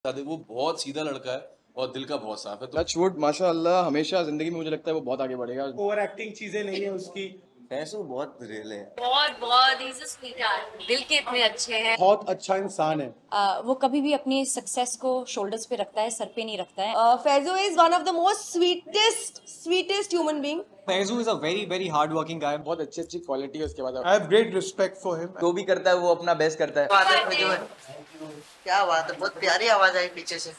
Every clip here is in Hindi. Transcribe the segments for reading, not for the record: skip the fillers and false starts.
वो बहुत सीधा लड़का है और दिल का बहुत साफ है। तो टचवुड माशाअल्लाह हमेशा जिंदगी में मुझे लगता है वो बहुत आगे बढ़ेगा। ओवर एक्टिंग चीजें नहीं है उसकी। फैजू बहुत रियल है। बहुत बहुत ही स्वीट दिल के इतने अच्छे हैं। बहुत अच्छा इंसान है। वो कभी भी अपनी सक्सेस को शोल्डर्स पे रखता है, सर पे नहीं रखता है। Faizu is one of the most sweetest human being. Faizu is a very hard working guy. बहुत अच्छी अच्छी क्वालिटी है उसके बाद। I have great respect for him. जो भी करता है वो अपना बेस्ट करता है। आदत में जो है, क्या बात है, बहुत प्यारी आवाज आई पीछे से।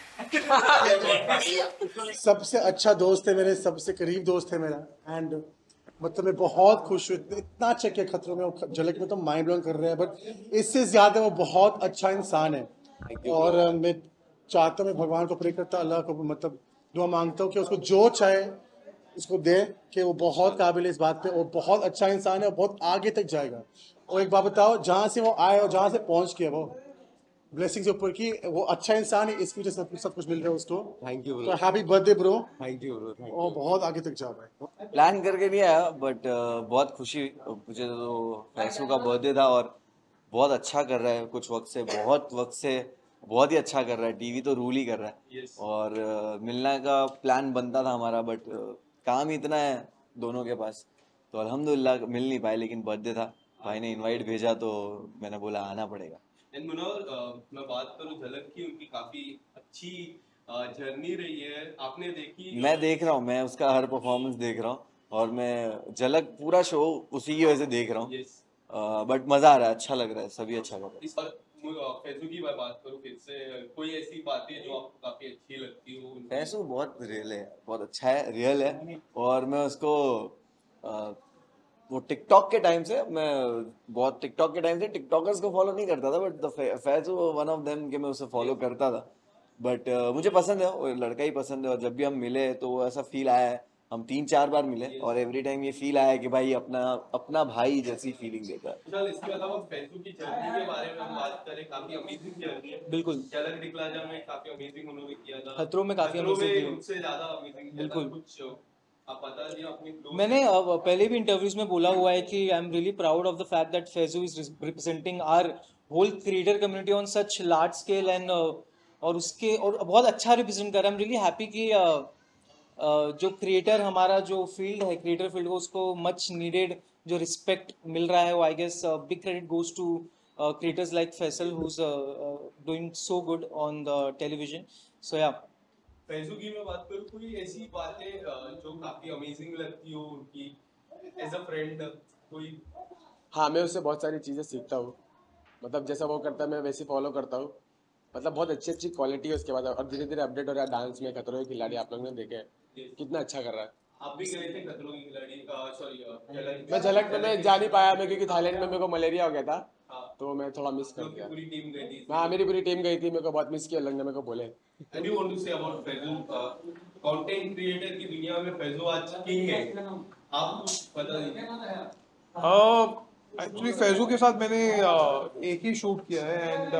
सबसे अच्छा दोस्त है मेरे, सबसे करीब दोस्त है मेरा। एंड मतलब मैं बहुत खुश हूँ, इतना अच्छा किया खतरों में, झलक में तो माइंड ब्लोइंग कर रहे हैं, बट इससे ज्यादा वो बहुत अच्छा इंसान है। और मैं चाहता हूँ, मैं भगवान को प्रे करता हूँ, अल्लाह को मतलब दुआ मांगता हूँ कि उसको जो चाहे उसको दे, कि वो बहुत काबिल है इस बात पे, और बहुत अच्छा इंसान है और बहुत आगे तक जाएगा। और एक बात बताओ, जहाँ से वो आए और जहाँ से पहुँच के वो ब्लेसिंग्स के ऊपर की, वो अच्छा इंसान है, इसकी वजह से सब कुछ मिल रहा है उसको। थैंक यू तो happy birthday bro. Thank you bro. और बहुत आगे तक जा रहा है। प्लान करके नहीं आया बट बहुत खुशी मुझे, तो फैजू का बर्थडे था और बहुत अच्छा कर रहा है कुछ वक्त से, बहुत ही अच्छा कर रहा है। टीवी तो रूल ही कर रहा है। और मिलने का प्लान बनता था हमारा, बट काम ही इतना है दोनों के पास, तो अल्हम्दुलिल्लाह मिल नहीं पाए। लेकिन बर्थडे था, भाई ने इनवाइट भेजा तो मैंने बोला आना पड़ेगा। एंड मुनव्वर, मैं बात करूं झलक की, उनकी काफी अच्छी जर्नी रही है, आपने देखी? मैं देख रहा हूँ, मैं उसका हर परफॉर्मेंस देख रहा हूँ और मैं झलक पूरा शो उसी की वजह से देख रहा हूँ। बट मजा आ रहा है, अच्छा लग रहा है, सभी अच्छा कर रहे हैं। इस पर फैजू की मैं बात करूं फिर से, कोई ऐसी बातें जो आपको काफी अच्छी लगती हो? फैजू बहुत रियल है, बहुत अच्छा है, रियल है। और मैं उसको वो टिकटॉक के टाइम से टिकटॉकर्स को फॉलो नहीं करता था, but Faizu one of them के मैं उसे फॉलो करता था। बट मुझे पसंद है, वो लड़का ही पसंद है। और जब भी हम मिले तो वो ऐसा फील आया है, हम 3-4 बार मिले और एवरी टाइम ये फील आया कि भाई अपना भाई जैसी फीलिंग देता है। इसके अलावा फैजू की जर्नी के बारे में हम बात करें, काफी अमेजिंग जर्नी है। बिल्कुल। झलक दिखला जा में काफी अमेजिंग उन्होंने किया था, खतरों में काफी उनसे ज्यादा अमेजिंग। बिल्कुल। कुछ आप बता दिए अपनी। मैंने पहले भी इंटरव्यूज में बोला हुआ है कि I am really proud of the fact that Faizu is representing our whole creator community on such large scale and और बहुत अच्छा रिप्रेजेंट कर रहा है। आई एम रियली हैप्पी कि जो क्रिएटर हमारा जो फील्ड है, क्रिएटर फील्ड को, उसको मच नीडेड जो रिस्पेक्ट मिल रहा है, वो I guess big credit goes to creators like Faisal who is doing so good on the television. So yeah Faizu की मैं बात करूं, कोई ऐसी बातें जो काफी अमेजिंग लगती हो उनकी एज अ फ्रेंड कोई? हाँ, मैं उससे बहुत सारी चीज़ें सीखता हूँ, मतलब जैसा वो करता है मैं वैसे फॉलो करता हूँ। मतलब बहुत अच्छी अच्छी क्वालिटी है उसके बाद, और धीरे धीरे अपडेट हो रहा है। डांस में खतरों के खिलाड़ी आप लोगों ने देखे कितना अच्छा कर रहा है। आप भी गए थे खतरों की खिलाड़ी? सॉरी, मैं झलक में मैं जा नहीं पाया, मैं क्योंकि थाईलैंड में मेरे को मलेरिया हो गया था, हाँ। तो मैं थोड़ा मिस कर गया। पूरी टीम गई थी। हाँ, मेरी पूरी टीम गई थी, मेरे को बहुत मिस किया लोग ने, मेरे को बोले। And you want to say about Faizu, content creator की दुनिया में फैजू आज किंग है, आप कुछ बता दीजिए। एक्चुअली फैजू के साथ मैंने एक ही शूट किया है, and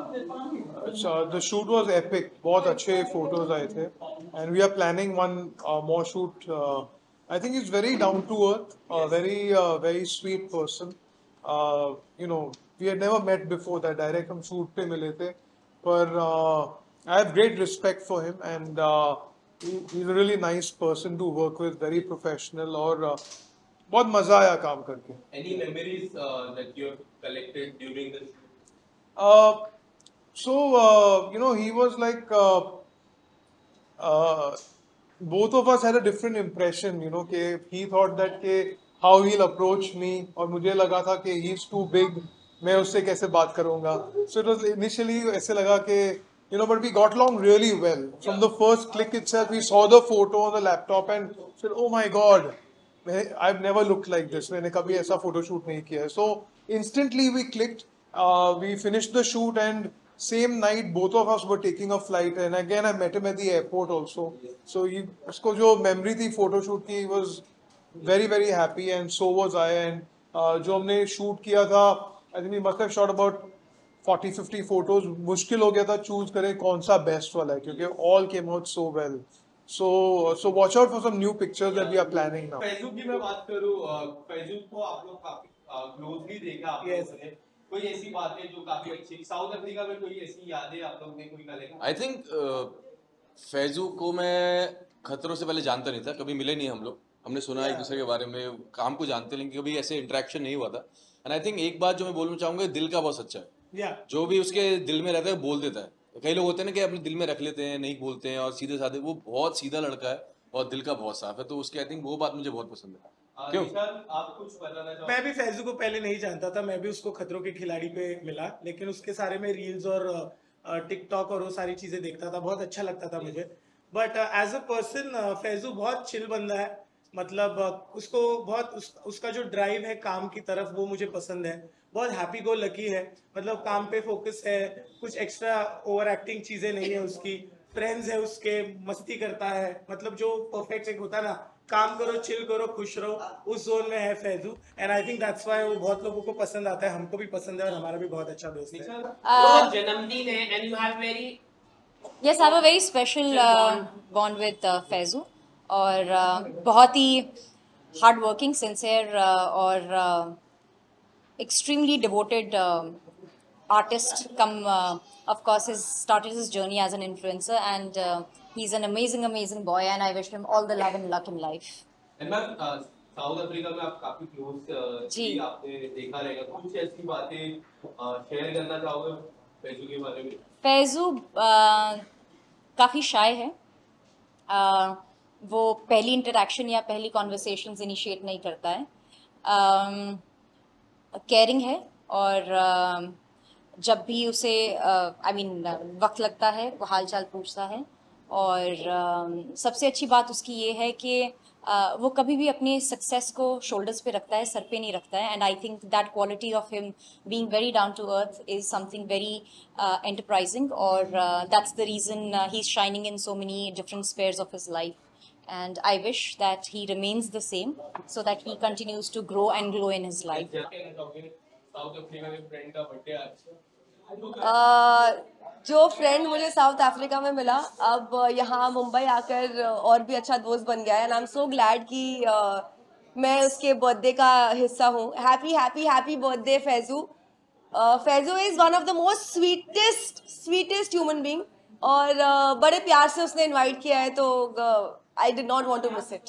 the shoot was epic. बहुत अच्छे फोटोज आए थे, and we are planning one more shoot. I think is very down to earth, very sweet person. You know, we had never met before that, direct हम शूट पे मिले थे, पर I have great respect for him, and he is a really nice person to work with, very professional, और बहुत मजा आया काम करके। Any memories that you have collected during the shoot? You know, he was like, both of us had a different impression, you know, कि he thought that कि how he'll approach me, और मुझे लगा था कि he's too big, मैं उससे कैसे बात करूँगा। So it was initially ऐसे लगा कि, you know, but we got along really well. From the first click itself, we saw the photo on the laptop and said, oh my God, I've never looked like this. मैंने कभी ऐसा फोटो शूट नहीं किया है. So instantly we clicked. We finished the shoot, and same night both of us were taking a flight, and again I met him at the airport also. So उसको जो memory थी फोटो शूट की, he was very very happy, and so was I. And जो हमने shoot किया था, I think we must have shot about 40-50 photos. मुश्किल हो गया था चूज करें कौन सा बेस्ट वाला है, क्योंकि all came out so well. So watch out for some new pictures that we are planning now. Faizu की मैं बात करूं, फैजू को आप लोग काफी क्लोजली देखा आप लोगों ने, कोई ऐसी बातें जो काफी अच्छी, साउथ अफ्रीका में कोई ऐसी यादें आप लोग ने कोई कलेक्ट? आई थिंक फैजू को मैं खतरों से पहले जानता नहीं था, कभी मिले नहीं हम लोग, हमने सुना एक दूसरे के बारे में, काम को जानते लेकिन कभी ऐसे इंटरेक्शन नहीं हुआ था। एंड आई थिंक एक बात जो मैं बोलना चाहूंगा, दिल का बहुत सच्चा है। जो भी उसके दिल में रहता है बोल देता है। कई लोग होते हैं ना कि अपने दिल में रख लेते हैं, नहीं बोलते हैं और सीधे साधे, वो बहुत सीधा लड़का है और दिल का बहुत साफ है, तो उसके आई थिंक वो बात मुझे बहुत पसंद है। क्यों? निशान, आप कुछ बताना चाहोगे? मैं भी फैजू को पहले नहीं जानता था, मैं भी उसको खतरों के खिलाड़ी पे मिला, लेकिन उसके सारे में रील्स और टिकटॉक और वो सारी चीजें देखता था, बहुत अच्छा लगता था मुझे। But as a person Faizu बहुत चिल बंदा है, मतलब उसको बहुत उसका जो ड्राइव है काम की तरफ वो मुझे पसंद है। बहुत हैप्पी गो लकी है, मतलब काम पे फोकस है, कुछ एक्स्ट्रा ओवर एक्टिंग चीजें नहीं है उसकी। फ्रेंड्स है उसके, मस्ती करता है, मतलब जो परफेक्ट एक होता है ना, काम करो चिल करो खुश रहो, उस जोन में है Faizu. And I think that's why वो बहुत लोगों को पसंद आता है, हमको भी पसंद है और हमारा भी बहुत अच्छा दोस्त है। जन्मदिन है and you have very Yes, I have a very special bond with Faizu और बहुत ही हार्ड वर्किंग, सिंसियर और extremely devoted artist. Of course, he started his journey as an influencer, and he's an amazing boy, and I wish him all the love and luck in life. And ma'am, South Africa में आप काफी क्लोज जी। आपने देखा रहेगा, कुछ ऐसी बातें शेयर करना चाहोगे फैजू के बारे में? फैजू काफ़ी शाय है। वो पहली इंटरेक्शन या पहली कॉन्वर्सेशंस इनिशिएट नहीं करता है। केयरिंग है और जब भी उसे वक्त लगता है वो हाल चाल पूछता है। और सबसे अच्छी बात उसकी ये है कि वो कभी भी अपने सक्सेस को शोल्डर्स पे रखता है, सर पे नहीं रखता है। And I think that quality of him being very down to earth is something very enterprising, और that's the reason he is shining in so many different spheres of his life. And I wish that he remains the same so that he continues to grow and glow in his life. South Africa में फ्रेंड का बर्थडे आज, जो फ्रेंड मुझे साउथ अफ्रीका में मिला, अब यहाँ मुंबई आकर और भी अच्छा दोस्त बन गया है। And I am so glad कि मैं उसके बर्थडे का हिस्सा हूँ। Happy birthday Faizu. Faizu is one of the most sweetest human being, और बड़े प्यार से उसने इनवाइट किया है, तो I did not want to miss it.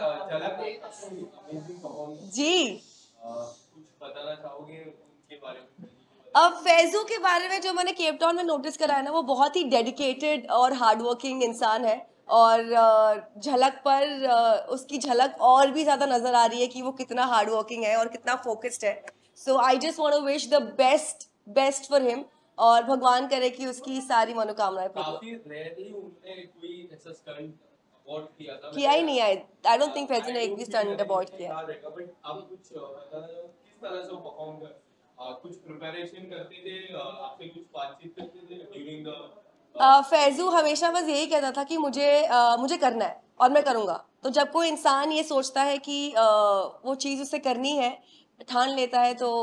जी, कुछ बताना चाहोगे उनके बारे में? अब फैजू के बारे में जो मैंने केप टाउन में नोटिस करा है ना, वो बहुत ही डेडिकेटेड और हार्ड वर्किंग इंसान है। और झलक पर उसकी झलक और भी ज़्यादा नज़र आ रही है कि वो कितना हार्ड वर्किंग है और कितना फोकस्ड है। So I just want to wish the best for him, और भगवान करे कि उसकी सारी मनोकामनाएं पूरी हो। काफी रेयरली उन्होंने कोई ऐसा स्टंट अबॉर्ट किया था, किया ही नहीं है। आई डोंट थिंक फैजू ने एक भी स्टंट अबॉर्ट किया। बट आप कुछ बताना चाहो किस तरह से परफॉर्म कर, कुछ प्रिपरेशन करते थे, आपसे कुछ बातचीत करते थे ड्यूरिंग द? फैजू हमेशा बस यही कहता था कि मुझे करना है और मैं करूँगा। तो जब कोई इंसान ये सोचता है कि वो चीज़ उसे करनी है, ठान लेता है, तो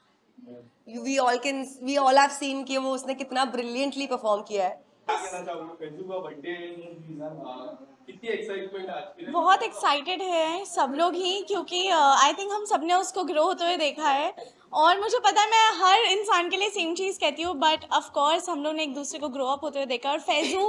वी ऑल हैव सीन कि वो उसने कितना ब्रिलियंटली परफॉर्म किया है। क्या कहना चाहोगे? फैजू का बर्थडे, कितनी एक्साइटमेंट आज के लिए? बहुत एक्साइटेड है सब लोग ही, क्योंकि आई थिंक हम सब ने उसको ग्रो होते हुए देखा है। और मुझे पता है मैं हर इंसान के लिए सेम चीज़ कहती हूँ, बट ऑफ कोर्स हम लोग ने एक दूसरे को ग्रो अप होते हुए देखा। और फैजू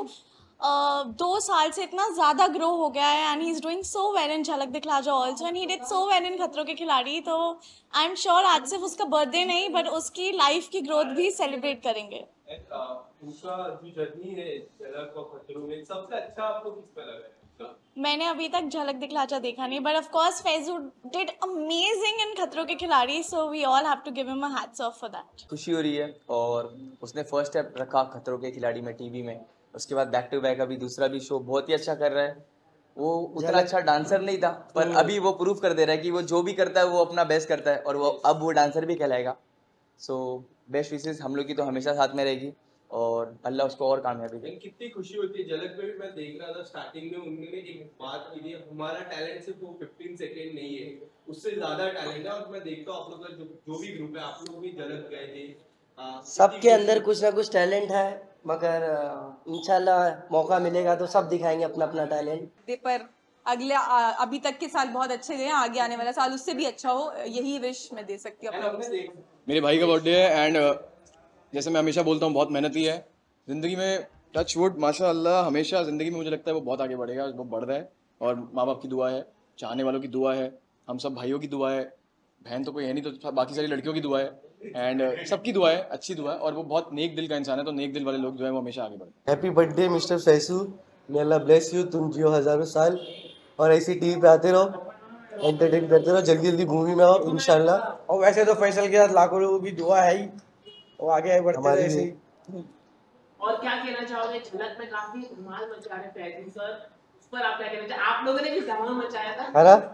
2 साल से इतना ज़्यादा ग्रो हो गया है, and he is doing so well in Jhalak Dikhla Jaa also, and he did so well in Khatron Ke खिलाड़ी। तो आई एम श्योर आज सिर्फ उसका बर्थडे नहीं, बट उसकी लाइफ की ग्रोथ भी सेलिब्रेट करेंगे। उनका जो जर्नी है झलक और खतरों में, सबसे अच्छा आपको किस पे लगा है? मैंने अभी तक झलक दिखलाचा देखा नहीं, but of course Faizu did amazing in Khatron Ke Khiladi, so we all have to give him a hats off for that. खुशी हो रही है, और उसने फर्स्ट स्टेप रखा खतरों के खिलाड़ी में टीवी में, उसके बाद बैक टू बैक अभी दूसरा भी शो बहुत ही अच्छा कर रहा है। वो उतना अच्छा डांसर नहीं था, पर अभी वो प्रूव कर दे रहा है कि वो जो भी करता है वो अपना बेस्ट करता है, और वो अब वो डांसर भी कहलाएगा। सो बेस्ट विशेस हम लोग की तो हमेशा साथ में रहेगी, और अल्लाह उसको और कामयाबी दे। कितनी खुशी होती है। झलक में भी मैं देख रहा था स्टार्टिंग में उन्होंने एक बात की थी, हमारा टैलेंट सिर्फ वो 15 सेकंड नहीं है, उससे ज्यादा टैलेंट है। और मैं देखता हूँ आप लोग का जो भी ग्रुप है, आप लोग भी झलक गए थे, सबके अंदर कुछ ना कुछ टैलेंट है, मगर इंशाल्लाह मौका मिलेगा तो सब दिखाएंगे अपना अपना टैलेंट। पर अभी तक के साल बहुत अच्छे गए, आगे आने वाला साल उससे भी अच्छा हो, यही विश मैं दे सकती हूँ। मेरे भाई का बर्थडे है एंड जैसे मैं हमेशा बोलता हूँ बहुत मेहनती है ज़िंदगी में, टच वुड माशाअल्लाह, हमेशा ज़िंदगी में मुझे लगता है वो बहुत आगे बढ़ेगा, वो बढ़ रहा है और माँ बाप की दुआ है, चाहने वालों की दुआ है, हम सब भाइयों की दुआ है, बहन तो कोई है नहीं तो बाकी सारी लड़कियों की दुआ है एंड सबकी दुआ है, अच्छी दुआ है और वो बहुत नेक दिल का इंसान है, तो नेक दिल वाले लोग जो है वो हमेशा आगे बढ़ते हैं। Happy birthday mister Faisu, may Allah bless you, तुम जियो हज़ारों साल और ऐसी टीवी पे आते रहो, एंटरटेन करते रहो, जल्दी जल्दी मूवी में आओ इंशाल्लाह। और वैसे तो फैसल के साथ लाखों लोगों की दुआ है ही, वो आगे बढ़ते रहे ऐसे ही। और क्या कहना चाहोगे, झलक में काफी धमाल मचा रहे फैजू सर, उस पर आप क्या कहना चाहोगे? आप लोगों ने भी धमाल मचाया था। है ना,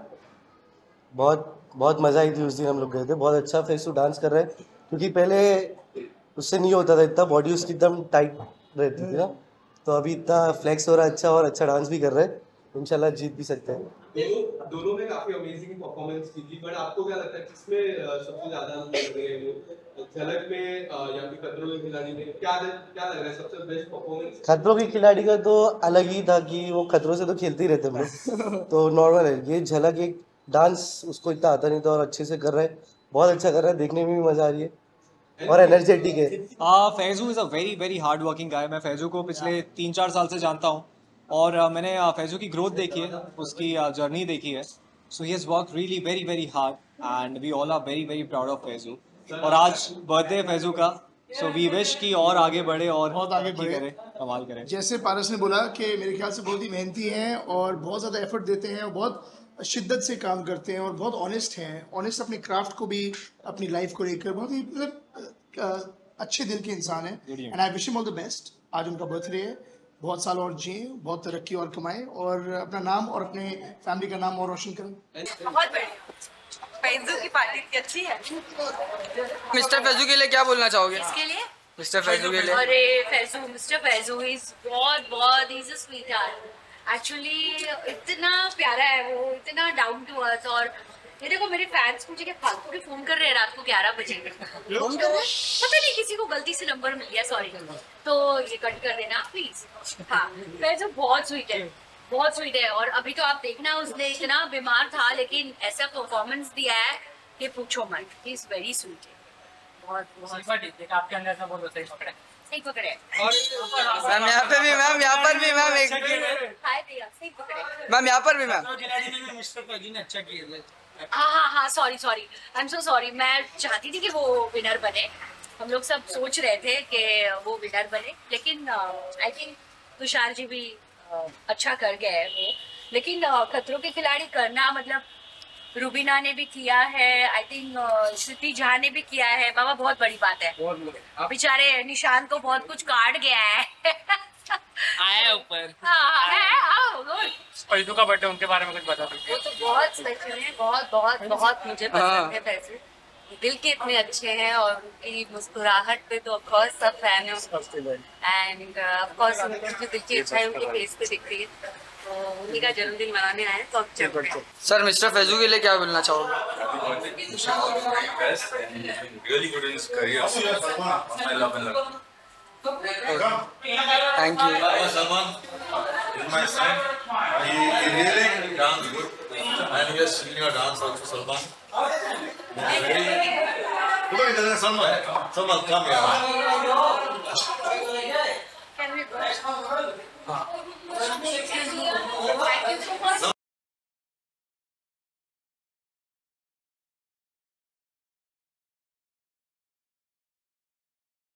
बहुत मजा आई थी उस दिन, हम लोग गए थे, बहुत अच्छा फैसू डांस कर रहे हैं, क्योंकि पहले उससे नहीं होता था इतना, बॉडी उसकी एकदम टाइट रहती थी ना, तो अभी इतना फ्लेक्स हो रहा है अच्छा, और अच्छा डांस भी कर रहे हैं, इंशाल्लाह जीत भी सकते हैं। दोनों में काफी अमेजिंग परफॉर्मेंस की थी, बट आपको क्या लगता है किसमें सबसे ज्यादा लग रहे हैं वो, झलक में या फिर खतरों के खिलाड़ी में? क्या लग रहा है सबसे बेस्ट परफॉर्मेंस? खतरों के खिलाड़ी का तो अलग ही था कि वो खतरों से तो खेलते ही रहते हम लोग, तो नॉर्मल है। ये झलक एक डांस उसको इतना आता नहीं था और अच्छे से कर रहा है, बहुत अच्छा कर रहा है, देखने में भी मजा आ रही है और एनर्जेटिक है। Faizu is a very very hard working guy. मैं फैजू को पिछले 3-4 साल से जानता हूँ और मैंने फैजू की ग्रोथ देखी है, उसकी जर्नी देखी है। So he has work really very very hard and we all are very very proud of Faizu. और आज बर्थडे है फैजू का, सो वी विश कि और आगे बढ़े और बहुत आगे बढ़े, कमाल करे। जैसे पारस ने बोला कि मेरे ख्याल से बहुत ही मेहनती हैं और बहुत ज़्यादा एफर्ट देते हैं और बहुत शिद्दत से काम करते हैं और बहुत ऑनेस्ट हैं, ऑनेस्ट अपने क्राफ्ट को भी, अपनी लाइफ को लेकर बहुत ही मतलब अच्छे दिल के इंसान हैं, and I wish him all the best. आज उनका बर्थडे है, बहुत साल और जिए, बहुत तरक्की और कमाएं और अपना नाम और अपने फैमिली का नाम और रोशन करें। बहुत बढ़िया, फैजू की पार्टी इतनी अच्छी है। मिस्टर फैजू के लिए क्या बोलना चाहोगे? इसके लिए मिस्टर फैजू के लिए? अरे फैजू, मिस्टर फैजू इज बहुत is a sweetheart. Actually इतना प्यारा है वो, इतना डाउन टू अर्थ। और ये देखो मेरे फैंस मुझे क्या फालतू के फोन कर रहे हैं रात को 11 बजे, तो पता नहीं किसी को गलती से नंबर मिल गया, सॉरी, तो ये कट कर देना प्लीज। हाँ, फैजू बहुत स्वीट है, बहुत स्वीट है। और अभी तो आप देखना, उसने इतना बीमार था लेकिन ऐसा परफॉर्मेंस दिया है कि पूछो मत, ही इज वेरी स्वीट है, बहुत आपके अंदर से बहुत सही पकड़े, सही पकड़े। मैम यहाँ पे भी, मैम यहाँ पर भी, मैम एक हाय भैया, सही पकड़े मैम यहाँ पर भी, मैम मिस्टर फैजू ने अच्छा किया। हाँ, sorry I am so sorry. मैं चाहती थी कि वो विनर बने, हम लोग सब सोच रहे थे कि वो विनर बने, लेकिन आई थिंक तुषार जी भी अच्छा कर गए वो। लेकिन खतरों के खिलाड़ी करना मतलब रुबीना ने भी किया है, आई थिंक श्रुति झा ने भी किया है, बाबा बहुत बड़ी बात है। बेचारे निशान को बहुत कुछ काट गया है आया ऊपर। फैजू का बर्थडे, उनके बारे में कुछ बता दो। वो तो बहुत स्पेशल है, बहुत मुझे पसंद है फैजू, दिल के इतने अच्छे हैं और उनकी मुस्कुराहट पे तो ऑफकोर्स सब फैन है, एंड ऑफकोर्स उनकी दिल की अच्छाई उनके फेस पे दिखती है, तो उन्हीं का जन्मदिन मनाने आए तो अब सर मिस्टर फैजू के लिए क्या बोलना चाहोगे? Thank you. Salman is my son. He really dance good, and he has seen your dance also, Salman. Salman, come here.